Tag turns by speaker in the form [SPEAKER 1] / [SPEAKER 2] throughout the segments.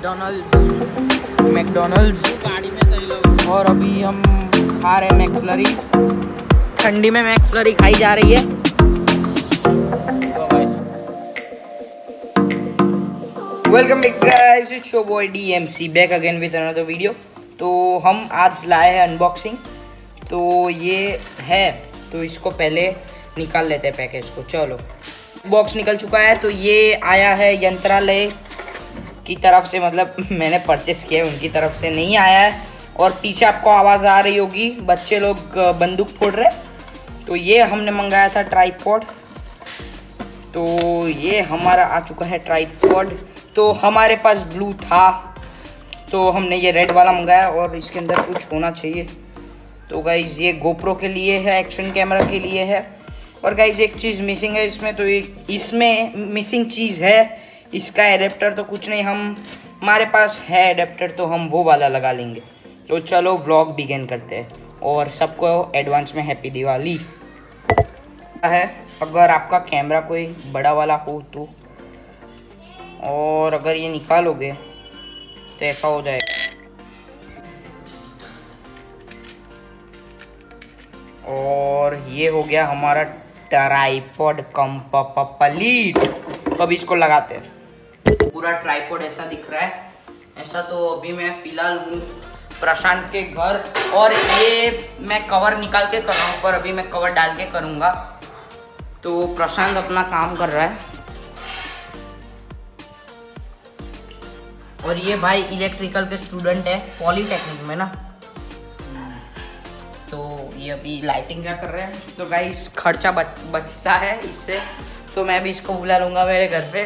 [SPEAKER 1] McDonald's गाड़ी में और अभी हम खा रहे हैं मैकफ्लरी। ठंडी में मैकफ्लरी खाई जा रही है। Welcome back guys, it's your boy DMC back again with another video. तो हम आज लाए हैं अनबॉक्सिंग। तो ये है, तो इसको पहले निकाल लेते हैं पैकेज को। चलो, बॉक्स निकल चुका है। तो ये आया है यंत्रालय की तरफ से, मतलब मैंने परचेस किया है, उनकी तरफ से नहीं आया है। और पीछे आपको आवाज़ आ रही होगी, बच्चे लोग बंदूक फोड़ रहे। तो ये हमने मंगाया था ट्राइपॉड। तो ये हमारा आ चुका है ट्राइपॉड। तो हमारे पास ब्लू था, तो हमने ये रेड वाला मंगाया और इसके अंदर कुछ होना चाहिए। तो गाइज़ ये गोप्रो के लिए है, एक्शन कैमरा के लिए है। और गाइज़ एक चीज़ मिसिंग है इसमें। तो इसमें मिसिंग चीज़ है इसका एडेप्टर। तो कुछ नहीं, हमारे पास है एडेप्टर, तो हम वो वाला लगा लेंगे। तो चलो व्लॉग बिगिन करते हैं। और सबको एडवांस में हैप्पी दिवाली है। अगर आपका कैमरा कोई बड़ा वाला हो तो, और अगर ये निकालोगे तो ऐसा हो जाएगा। और ये हो गया हमारा ट्राइपॉड कंप्लीट। तो अभी इसको लगाते हैं। पूरा ट्राइपॉड ऐसा दिख रहा है। ऐसा तो अभी मैं फ़िलहाल हूँ प्रशांत के घर, और ये मैं कवर निकाल के कर रहा हूँ, पर अभी मैं कवर डाल के करूँगा। तो प्रशांत अपना काम कर रहा है। और ये भाई इलेक्ट्रिकल के स्टूडेंट है पॉलीटेक्निक में ना। तो ये अभी लाइटिंग क्या कर रहे हैं। तो गाइस खर्चा बचता है इससे, तो मैं भी इसको बुला लूँगा मेरे घर पे।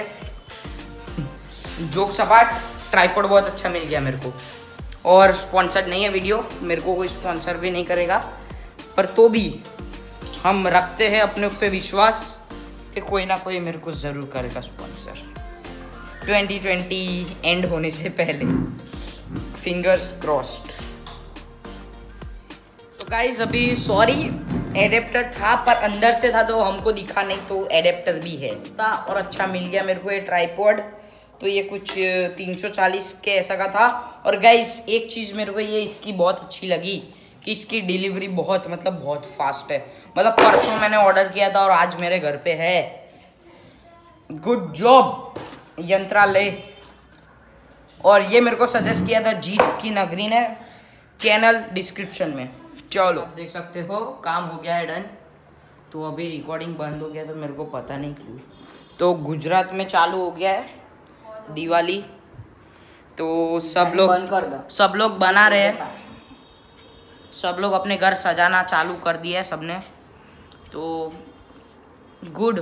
[SPEAKER 1] जोक सपाट, ट्राइपॉड बहुत अच्छा मिल गया मेरे को। और स्पॉन्सर्ड नहीं है वीडियो, मेरे को कोई स्पॉन्सर भी नहीं करेगा, पर तो भी हम रखते हैं अपने ऊपर विश्वास कि कोई ना कोई मेरे को ज़रूर करेगा स्पॉन्सर 2020 एंड होने से पहले। Fingers crossed. तो गाइस अभी सॉरी, एडेप्टर था पर अंदर से था तो हमको दिखा नहीं। तो एडेप्टर भी है इसका, और अच्छा मिल गया मेरे को ये ट्राइपॉड। तो ये कुछ 340 के ऐसा का था। और गाइस एक चीज़ मेरे को ये इसकी बहुत अच्छी लगी कि इसकी डिलीवरी बहुत फास्ट है। मतलब परसों मैंने ऑर्डर किया था और आज मेरे घर पे है। गुड जॉब यंत्रालय। और ये मेरे को सजेस्ट किया था जीत की नगरी ने, चैनल डिस्क्रिप्शन में। चलो देख सकते हो काम हो गया है डन। तो अभी रिकॉर्डिंग बंद हो गया, तो मेरे को पता नहीं क्यों। तो गुजरात में चालू हो गया है दिवाली। तो सब लोग बना रहे हैं। सब लोग अपने घर सजाना चालू कर दिया है सबने। तो गुड।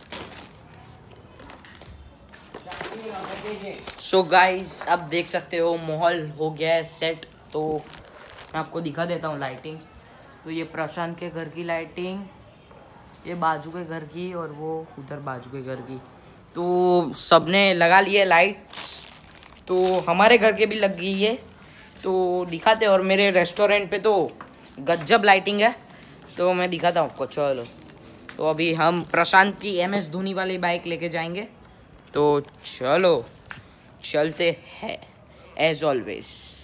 [SPEAKER 1] सो गाइस अब देख सकते हो माहौल हो गया है सेट। तो मैं आपको दिखा देता हूँ लाइटिंग। तो ये प्रशांत के घर की लाइटिंग, ये बाजू के घर की, और वो उधर बाजू के घर की। तो सबने लगा लिए लाइट्स। तो हमारे घर के भी लग गई है, तो दिखाते। और मेरे रेस्टोरेंट पे तो गजब लाइटिंग है, तो मैं दिखाता हूँ आपको। चलो, तो अभी हम प्रशांत की MS धोनी वाली बाइक लेके जाएंगे। तो चलो चलते हैं एज ऑलवेज।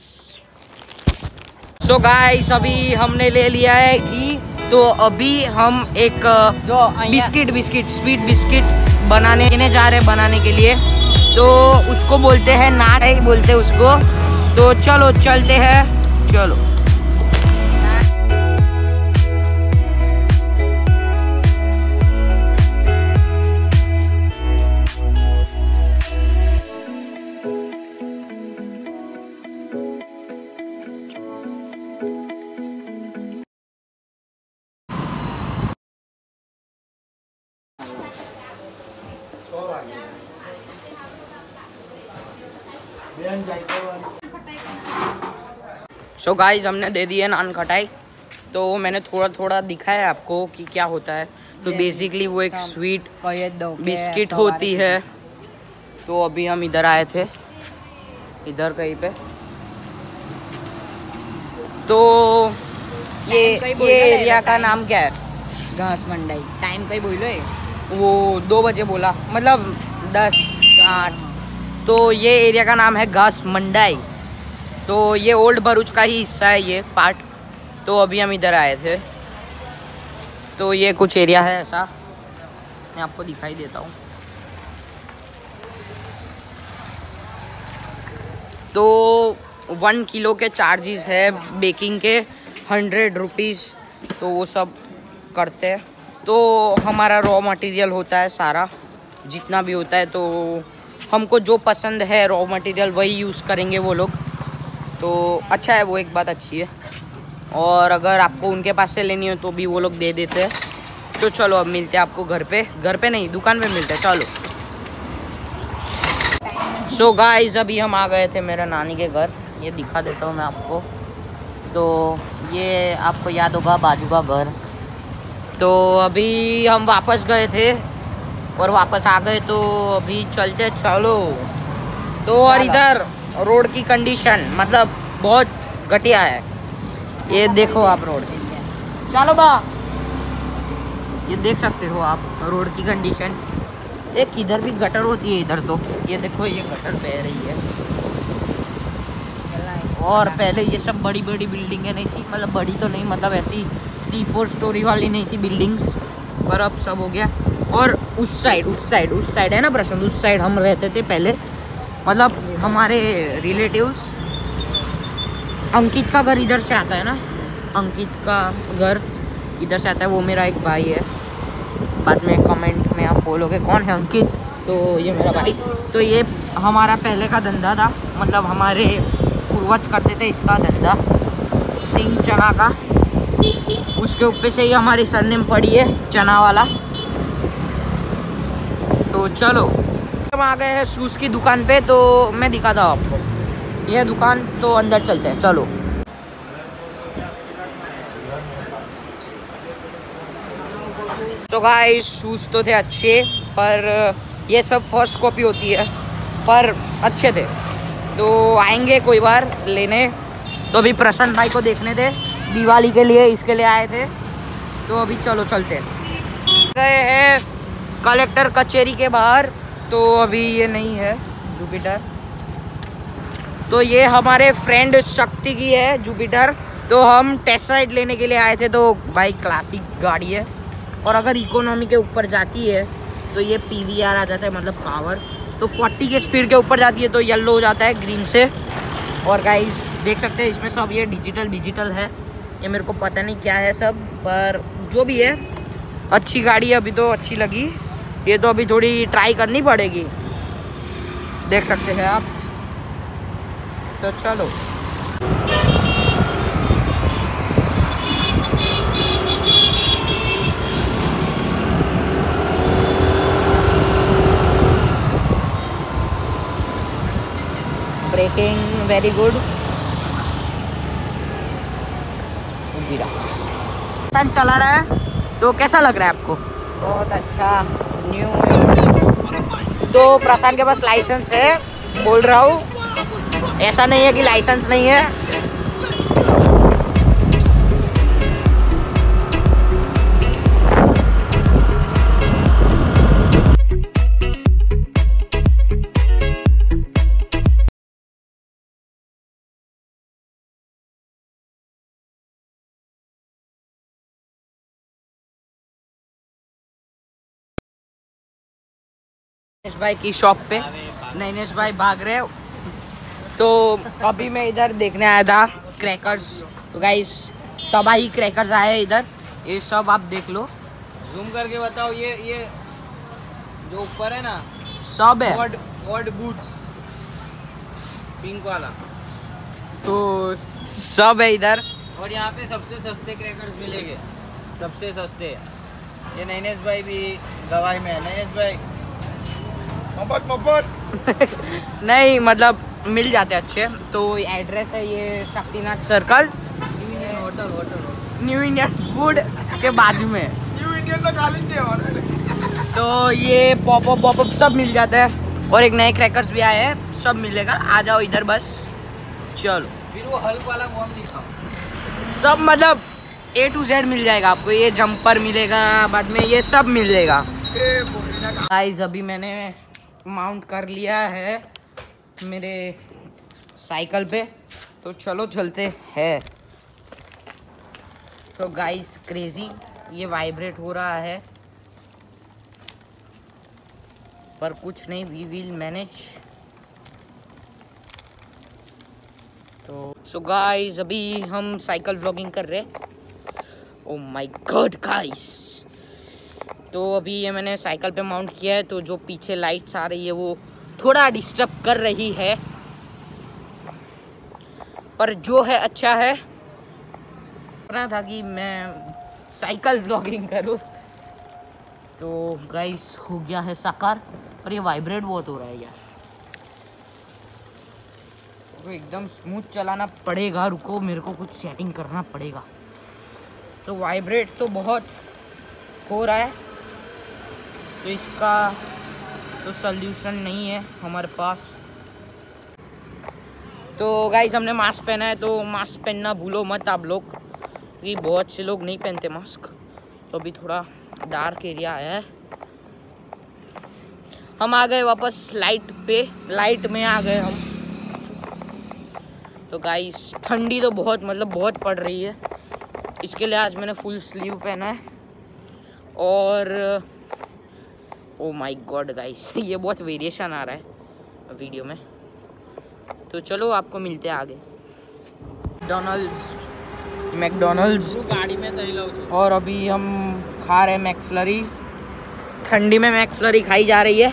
[SPEAKER 1] सो गाइस अभी हमने ले लिया है घी। तो अभी हम एक स्वीट बिस्किट बनाने जा रहे हैं, बनाने के लिए। तो उसको बोलते हैं नाट बोलते हैं उसको। तो चलो चलते हैं, चलो। सो गाइस हमने दे दी है नान खटाई। तो मैंने थोड़ा दिखाया आपको कि क्या होता है। तो बेसिकली वो एक स्वीट बिस्किट होती है। तो अभी हम इधर आए थे, इधर कहीं पे। तो ये एरिया का नाम क्या है?
[SPEAKER 2] घास मंडाई। टाइम कहीं बोलो है?
[SPEAKER 1] वो 2 बजे बोला, मतलब 10, 8 तो ये एरिया का नाम है घास मंडाई। तो ये ओल्ड भरूच का ही हिस्सा है ये पार्ट। तो अभी हम इधर आए थे। तो ये कुछ एरिया है ऐसा, मैं आपको दिखाई देता हूँ। तो 1 किलो के चार्जेस है बेकिंग के 100 रुपीज़। तो वो सब करते हैं। तो हमारा रॉ मटेरियल होता है सारा जितना भी होता है। तो हमको जो पसंद है रॉ मटेरियल वही यूज़ करेंगे वो लोग। तो अच्छा है, वो एक बात अच्छी है। और अगर आपको उनके पास से लेनी हो तो भी वो लोग दे देते हैं। तो चलो अब मिलते हैं आपको घर पे नहीं दुकान पे मिलते हैं। चलो। सो गाइस अभी हम आ गए थे मेरा नानी के घर। ये दिखा देता हूँ मैं आपको। तो ये आपको याद होगा बाजू का घर। तो अभी हम वापस गए थे और वापस आ गए। तो अभी चलते चलो। तो और इधर रोड की कंडीशन मतलब बहुत घटिया है। ये देखो आप रोड, चलो बा, ये देख सकते हो आप रोड की कंडीशन। एक इधर भी गटर होती है इधर। तो ये देखो ये गटर बह रही है। और पहले ये सब बड़ी बड़ी बिल्डिंगें नहीं थी, मतलब बड़ी तो नहीं, मतलब ऐसी 3-4 स्टोरी वाली नहीं थी बिल्डिंग्स, पर अब सब हो गया। और उस साइड है ना प्रशांत, उस साइड हम रहते थे पहले। मतलब हमारे रिलेटिव्स, अंकित का घर इधर से आता है ना, अंकित का घर इधर से आता है। वो मेरा एक भाई है। बाद में कमेंट में आप बोलोगे कौन है अंकित, तो ये मेरा भाई। तो ये हमारा पहले का धंधा था, मतलब हमारे पूर्वज करते थे इसका धंधा, सिंह चना का। उसके ऊपर से ही हमारी सरनेम पड़ी है, चना वाला। तो चलो हम आ गए हैं शूज़ की दुकान पे। तो मैं दिखाता हूँ आपको यह दुकान। तो अंदर चलते हैं, चलो। तो गाइस शूज़ तो थे अच्छे, पर ये सब फर्स्ट कॉपी होती है, पर अच्छे थे। तो आएंगे कोई बार लेने। तो अभी प्रशांत भाई को देखने थे दिवाली के लिए, इसके लिए आए थे। तो अभी चलो चलते गए हैं कलेक्टर कचहरी के बाहर। तो अभी ये नहीं है जुपिटर। तो ये हमारे फ्रेंड शक्ति की है जुपिटर। तो हम टेस्ट राइड लेने के लिए आए थे। तो भाई क्लासिक गाड़ी है, और अगर इकोनॉमी के ऊपर जाती है तो ये PVR आ जाता है, मतलब पावर। तो 40 के स्पीड के ऊपर जाती है तो येलो हो जाता है ग्रीन से। और गाइस देख सकते हैं इसमें सब ये डिजिटल है। ये मेरे को पता नहीं क्या है सब, पर जो भी है अच्छी गाड़ी है। अभी तो अच्छी लगी। ये तो अभी थोड़ी ट्राई करनी पड़ेगी, देख सकते हैं आप। तो चलो ब्रेकिंग वेरी गुड। चला रहा है तो कैसा लग रहा है आपको? बहुत अच्छा, न्यू। तो प्रशांत के पास लाइसेंस है, बोल रहा हूँ, ऐसा नहीं है कि लाइसेंस नहीं है। नैनेश भाई की शॉप पे नैनेश भाई भाग रहे हो। तो अभी मैं इधर देखने आया था क्रैकर्स। तो गाइस तबाही क्रैकर्स आए इधर, ये सब आप देख लो।
[SPEAKER 2] जूम करके बताओ। ये जो ऊपर है ना,
[SPEAKER 1] सब है
[SPEAKER 2] वर्ड बूट्स पिंक वाला,
[SPEAKER 1] तो सब है इधर।
[SPEAKER 2] और यहाँ पे सबसे सस्ते क्रैकर्स मिलेंगे, सबसे सस्ते। ये नैनेश भाई भी दवाई में है। नैनेश भाई
[SPEAKER 1] मफत नहीं, मतलब मिल जाते अच्छे। तो एड्रेस है ये Shaktinath circle, new Indian food के बाजू में।
[SPEAKER 2] न्यू इंडियन
[SPEAKER 1] तो ये पॉपअप सब मिल जाता है। और एक नए क्रैकर्स भी आए हैं, सब मिलेगा। आ जाओ इधर बस, चलो।
[SPEAKER 2] फिर वो हल्क वाला बॉम्ब दिखाओ।
[SPEAKER 1] सब मतलब A to Z मिल जाएगा आपको। ये जंपर मिलेगा, बाद में ये सब मिलेगा। गाइस अभी मैंने माउंट कर लिया है मेरे साइकिल पे। तो चलो चलते हैं। तो गाइस क्रेजी ये वाइब्रेट हो रहा है, पर कुछ नहीं, वी विल मैनेज। तो सो गाइस अभी हम साइकिल व्लॉगिंग कर रहे हैं। ओ माय गॉड गाइस, तो अभी ये मैंने साइकिल पे माउंट किया है, तो जो पीछे लाइट्स आ रही है वो थोड़ा डिस्टर्ब कर रही है, पर जो है अच्छा है। करना था कि मैं साइकिल व्लॉगिंग करूं, तो गाइस हो गया है साकार। पर ये वाइब्रेट बहुत हो रहा है यार, तो एकदम स्मूथ चलाना पड़ेगा। रुको मेरे को कुछ सेटिंग करना पड़ेगा। तो वाइब्रेट तो बहुत हो रहा है, तो इसका तो सल्यूशन नहीं है हमारे पास। तो गाइस हमने मास्क पहना है, तो मास्क पहनना भूलो मत आप लोग, क्योंकि बहुत से लोग नहीं पहनते मास्क। तो अभी थोड़ा डार्क एरिया आया है, हम आ गए वापस लाइट पे, लाइट में आ गए हम। तो गाइस ठंडी तो बहुत बहुत पड़ रही है, इसके लिए आज मैंने फुल स्लीव पहना है। और ओ माय गॉड गाइस ये बहुत वेरिएशन आ रहा है वीडियो में। तो चलो आपको मिलते हैं आगे। मैकडॉनल्ड्स
[SPEAKER 2] गाड़ी में तो
[SPEAKER 1] और अभी हम खा रहे हैं मैकफ्लरी। ठंडी में मैकफ्लरी खाई जा रही है।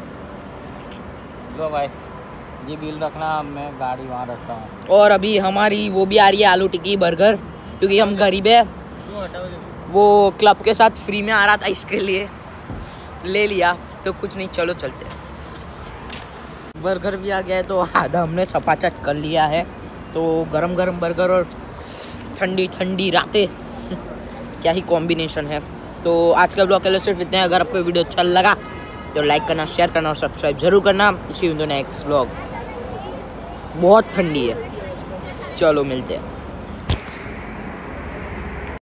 [SPEAKER 2] लो भाई ये बिल रखना, मैं गाड़ी वहाँ रखता हूँ।
[SPEAKER 1] और अभी हमारी वो भी आ रही है आलू टिक्की बर्गर, क्योंकि हम गरीब है। वो क्लब के साथ फ्री में आ रहा था, इसके लिए ले लिया। तो कुछ नहीं, चलो चलते हैं। बर्गर भी आ गया है, तो आधा हमने सपाचट कर लिया है। तो गरम गरम बर्गर और ठंडी ठंडी रातें क्या ही कॉम्बिनेशन है। तो आज का ब्लॉग के लिए सिर्फ इतने। अगर आपको वीडियो अच्छा लगा तो लाइक करना, शेयर करना और सब्सक्राइब जरूर करना। See you in the next blog. बहुत ठंडी है, चलो मिलते हैं।